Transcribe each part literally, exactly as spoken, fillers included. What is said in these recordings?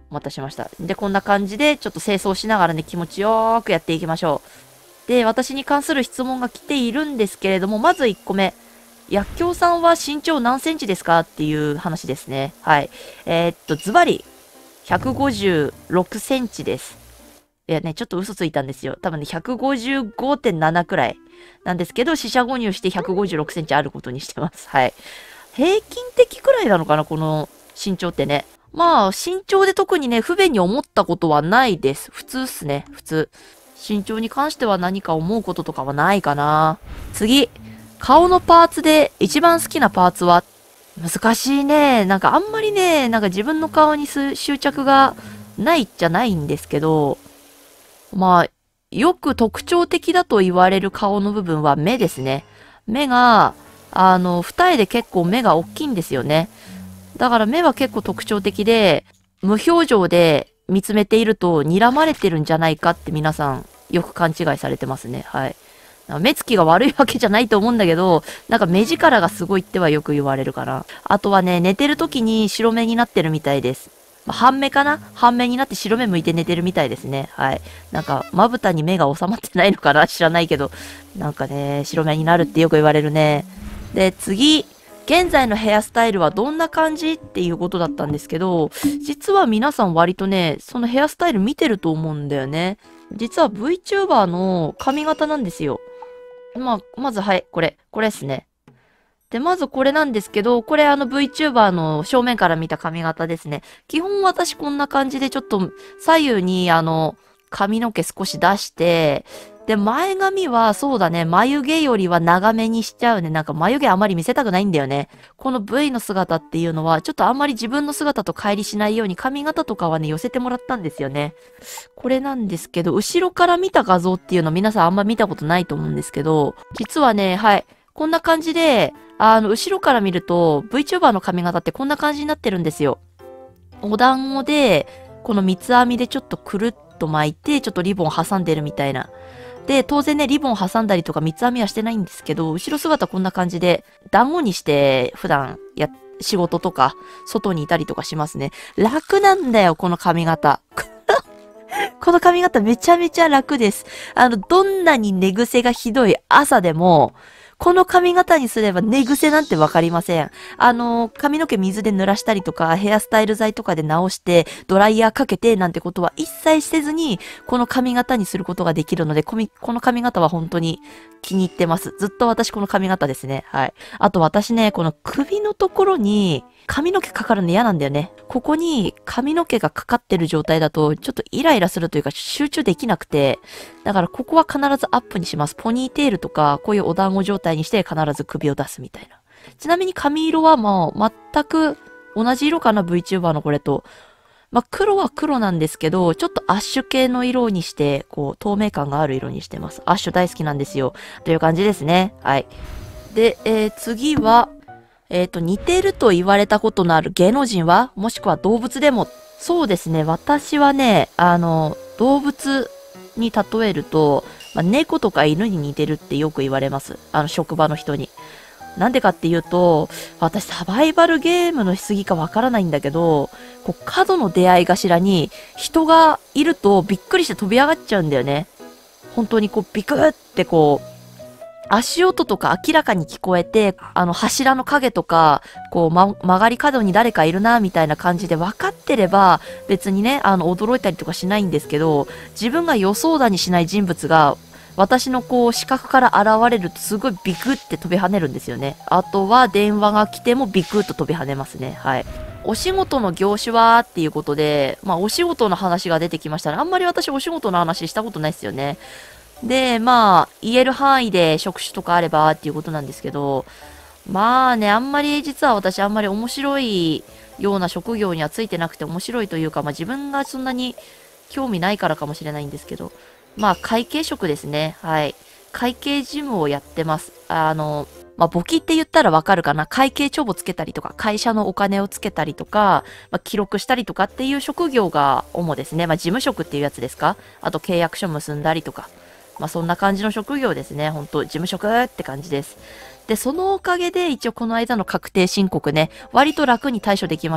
お待たせしました。で、こんな感じで、ちょっと清掃しながらね、気持ちよーくやっていきましょう。で、私に関する質問が来ているんですけれども、まずいっこめ。薬莢さんは身長何センチですかっていう話ですね。はい。えー、っと、ズバリ、ひゃくごじゅうろくセンチです。いやね、ちょっと嘘ついたんですよ。多分ね、ひゃくごじゅうごてんなな くらいなんですけど、四捨五入してひゃくごじゅうろくセンチあることにしてます。はい。平均的くらいなのかな、この身長ってね。まあ、身長で特にね、不便に思ったことはないです。普通っすね、普通。身長に関しては何か思うこととかはないかな。次。顔のパーツで一番好きなパーツは難しいね。なんかあんまりね、なんか自分の顔に執着がないじゃないんですけど、まあ、よく特徴的だと言われる顔の部分は目ですね。目が、あの、二重で結構目が大きいんですよね。だから目は結構特徴的で、無表情で見つめていると睨まれてるんじゃないかって皆さんよく勘違いされてますね。はい。目つきが悪いわけじゃないと思うんだけど、なんか目力がすごいってはよく言われるかな。あとはね、寝てる時に白目になってるみたいです。まあ、半目かな半目になって白目向いて寝てるみたいですね。はい。なんか、まぶたに目が収まってないのかな知らないけど。なんかね、白目になるってよく言われるね。で、次。現在のヘアスタイルはどんな感じっていうことだったんですけど、実は皆さん割とね、そのヘアスタイル見てると思うんだよね。実は VTuber の髪型なんですよ。まあ、まずはい、これ。これですね。で、まずこれなんですけど、これあの VTuber の正面から見た髪型ですね。基本私こんな感じでちょっと左右にあの髪の毛少し出して、で、前髪はそうだね、眉毛よりは長めにしちゃうね。なんか眉毛あまり見せたくないんだよね。この V の姿っていうのは、ちょっとあんまり自分の姿と乖離しないように髪型とかはね、寄せてもらったんですよね。これなんですけど、後ろから見た画像っていうの皆さんあんま見たことないと思うんですけど、実はね、はい、こんな感じで、あの、後ろから見ると、VTuber の髪型ってこんな感じになってるんですよ。お団子で、この三つ編みでちょっとくるっと巻いて、ちょっとリボン挟んでるみたいな。で、当然ね、リボン挟んだりとか三つ編みはしてないんですけど、後ろ姿こんな感じで、団子にして普段や、仕事とか、外にいたりとかしますね。楽なんだよ、この髪型。この髪型めちゃめちゃ楽です。あの、どんなに寝癖がひどい朝でも、この髪型にすれば寝癖なんてわかりません。あの、髪の毛水で濡らしたりとか、ヘアスタイル剤とかで直して、ドライヤーかけてなんてことは一切せずに、この髪型にすることができるので、この髪型は本当に気に入ってます。ずっと私この髪型ですね。はい。あと私ね、この首のところに、髪の毛かかるの嫌なんだよね。ここに髪の毛がかかってる状態だと、ちょっとイライラするというか集中できなくて、だからここは必ずアップにします。ポニーテールとか、こういうお団子状態にして必ず首を出すみたいな。ちなみに髪色はもう全く同じ色かな、VTuber のこれと。まあ、黒は黒なんですけど、ちょっとアッシュ系の色にして、こう、透明感がある色にしてます。アッシュ大好きなんですよ。という感じですね。はい。で、えー、次は、えっと、似てると言われたことのある芸能人はもしくは動物でも。そうですね。私はね、あの、動物に例えると、まあ、猫とか犬に似てるってよく言われます。あの、職場の人に。なんでかっていうと、私サバイバルゲームのしすぎかわからないんだけど、こう、角の出会い頭に人がいるとびっくりして飛び上がっちゃうんだよね。本当にこう、ビクってこう、足音とか明らかに聞こえて、あの柱の影とか、こう、ま、曲がり角に誰かいるな、みたいな感じで分かってれば、別にね、あの、驚いたりとかしないんですけど、自分が予想だにしない人物が、私のこう、視覚から現れるとすごいビクって飛び跳ねるんですよね。あとは電話が来てもビクッと飛び跳ねますね。はい。お仕事の業種はっていうことで、まあお仕事の話が出てきましたね。あんまり私お仕事の話したことないですよね。で、まあ、言える範囲で職種とかあればっていうことなんですけど、まあね、あんまり実は私あんまり面白いような職業にはついてなくて面白いというか、まあ自分がそんなに興味ないからかもしれないんですけど、まあ会計職ですね。はい。会計事務をやってます。あの、まあ簿記って言ったらわかるかな。会計帳簿つけたりとか、会社のお金をつけたりとか、まあ記録したりとかっていう職業が主ですね。まあ事務職っていうやつですか。あと契約書結んだりとか。まあそんな感じの職業ですね。ほんと、事務職って感じです。で、そのおかげで一応この間の確定申告ね、割と楽に対処できました。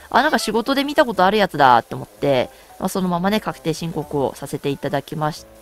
あ、なんか仕事で見たことあるやつだって思って、まあ、そのままね、確定申告をさせていただきました。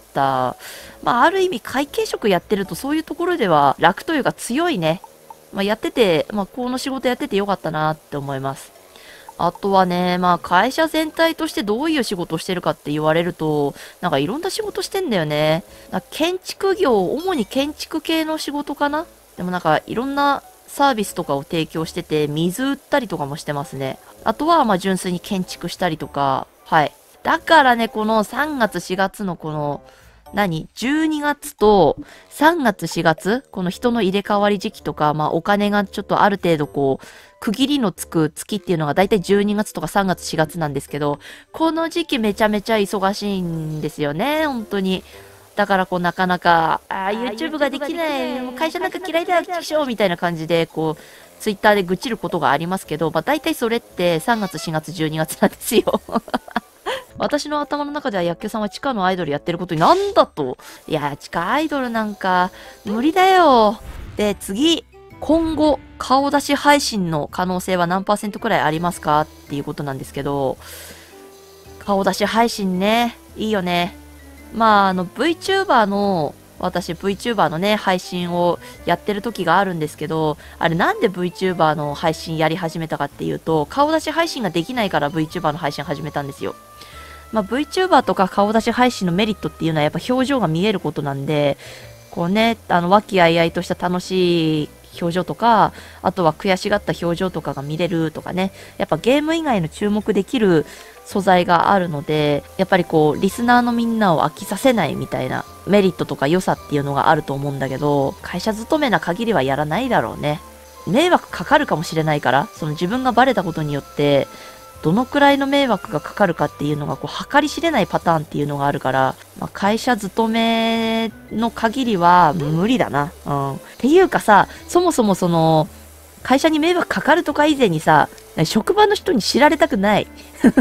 まあ、ある意味会計職やってるとそういうところでは楽というか強いね。まあ、やってて、まあ、この仕事やっててよかったなって思います。あとはね、まあ会社全体としてどういう仕事をしてるかって言われると、なんかいろんな仕事してんだよね。なんか建築業、主に建築系の仕事かな。でもなんかいろんなサービスとかを提供してて、水売ったりとかもしてますね。あとはまあ純粋に建築したりとか、はい。だからね、このさんがつしがつのこの、何 ?じゅうにがつとさんがつしがつこの人の入れ替わり時期とか、まあお金がちょっとある程度こう、区切りのつく月っていうのがだいたいじゅうにがつとかさんがつしがつなんですけど、この時期めちゃめちゃ忙しいんですよね、本当に。だからこうなかなか、ああ、YouTube ができない、もう会社なんか嫌いだ、きしょうみたいな感じで、こう、Twitter で愚痴ることがありますけど、まあ大体それってさんがつ、しがつ、じゅうにがつなんですよ。私の頭の中では薬局さんは地下のアイドルやってることになんだと。いや、地下アイドルなんか無理だよ。で、次。今後、顔出し配信の可能性は何パーセントくらいありますかっていうことなんですけど、顔出し配信ね、いいよね。まあ、あの、VTuber の、私 VTuber のね、配信をやってる時があるんですけど、あれなんで VTuber の配信やり始めたかっていうと、顔出し配信ができないから VTuber の配信始めたんですよ。まあ、VTuber とか顔出し配信のメリットっていうのはやっぱ表情が見えることなんで、こうね、あの、和気あいあいとした楽しい表情とか、あとは悔しがった表情とかが見れるとかね、やっぱゲーム以外の注目できる素材があるので、やっぱりこう、リスナーのみんなを飽きさせないみたいなメリットとか良さっていうのがあると思うんだけど、会社勤めな限りはやらないだろうね。迷惑かかるかもしれないから、その自分がバレたことによって、どのくらいの迷惑がかかるかっていうのがこう計り知れないパターンっていうのがあるから、まあ、会社勤めの限りは無理だな。うん。っていうかさ、そもそもその、会社に迷惑かかるとか以前にさ、職場の人に知られたくない。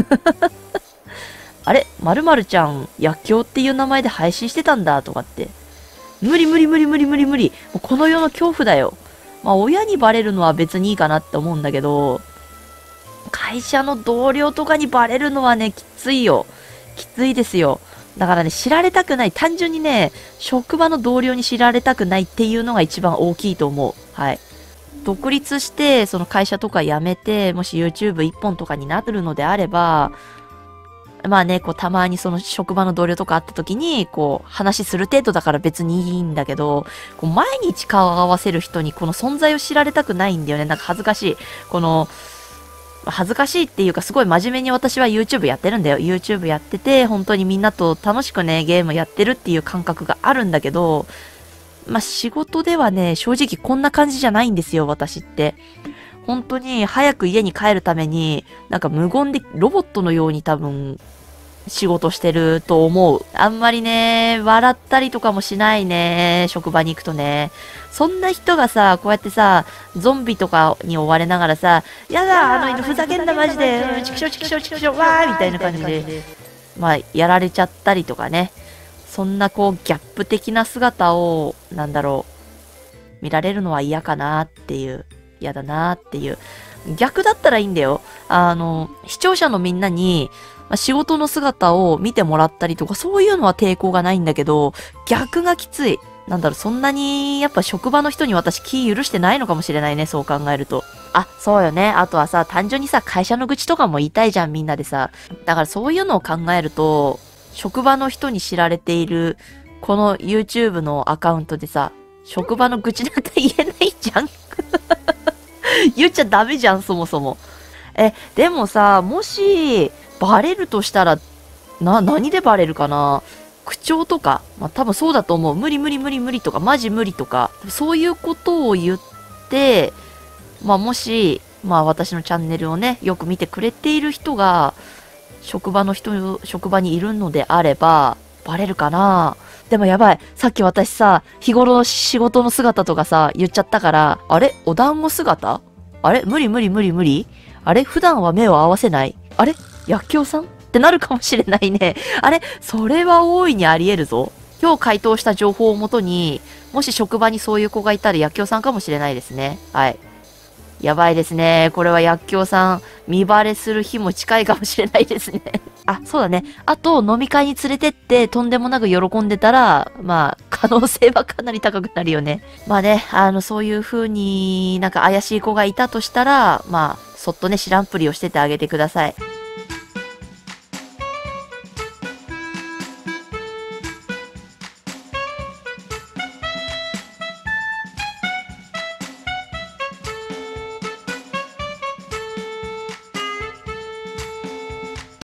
あれ〇〇ちゃん、薬莢っていう名前で配信してたんだとかって。無理無理無理無理無理無理。もうこの世の恐怖だよ。まあ親にバレるのは別にいいかなって思うんだけど、会社の同僚とかにバレるのはね、きついよ。きついですよ。だからね、知られたくない。単純にね、職場の同僚に知られたくないっていうのが一番大きいと思う。はい。独立して、その会社とか辞めて、もし YouTube 一本とかになるのであれば、まあね、こう、たまにその職場の同僚とか会った時に、こう、話する程度だから別にいいんだけど、こう毎日顔を合わせる人にこの存在を知られたくないんだよね。なんか恥ずかしい。この、恥ずかしいっていうか、すごい真面目に私は YouTube やってるんだよ。YouTube やってて、本当にみんなと楽しくね、ゲームやってるっていう感覚があるんだけど、まあ、仕事ではね、正直こんな感じじゃないんですよ、私って。本当に早く家に帰るために、なんか無言でロボットのように多分、仕事してると思う。あんまりね、笑ったりとかもしないね、職場に行くとね。そんな人がさ、こうやってさ、ゾンビとかに追われながらさ、やだ、あの、ふざけんなマジで、チクショチクショチクショ、わーみたいな感じで、まあ、やられちゃったりとかね。そんなこう、ギャップ的な姿を、なんだろう、見られるのは嫌かなっていう、嫌だなっていう。逆だったらいいんだよ。あの、視聴者のみんなに、仕事の姿を見てもらったりとか、そういうのは抵抗がないんだけど、逆がきつい。なんだろう、そんなに、やっぱ職場の人に私気許してないのかもしれないね、そう考えると。あ、そうよね。あとはさ、単純にさ、会社の愚痴とかも言いたいじゃん、みんなでさ。だからそういうのを考えると、職場の人に知られている、この YouTube のアカウントでさ、職場の愚痴なんて言えないじゃん。言っちゃダメじゃん、そもそも。え、でもさ、もし、バレるとしたら、な、何でバレるかな？口調とか、まあ多分そうだと思う。無理無理無理無理とか、マジ無理とか、そういうことを言って、まあもし、まあ私のチャンネルをね、よく見てくれている人が、職場の人、職場にいるのであれば、バレるかな？でもやばい。さっき私さ、日頃の仕事の姿とかさ、言っちゃったから、あれお団子姿？あれ無理無理無理無理？あれ普段は目を合わせない？あれ薬莢さんってなるかもしれないね。あれそれは大いにあり得るぞ。今日回答した情報をもとに、もし職場にそういう子がいたら薬莢さんかもしれないですね。はい。 やばいですね。これは薬莢さん、見バレする日も近いかもしれないですね。あ、そうだね。あと、飲み会に連れてって、とんでもなく喜んでたら、まあ、可能性はかなり高くなるよね。まあね、あの、そういう風になんか怪しい子がいたとしたら、まあ、そっとね、知らんぷりをしててあげてください。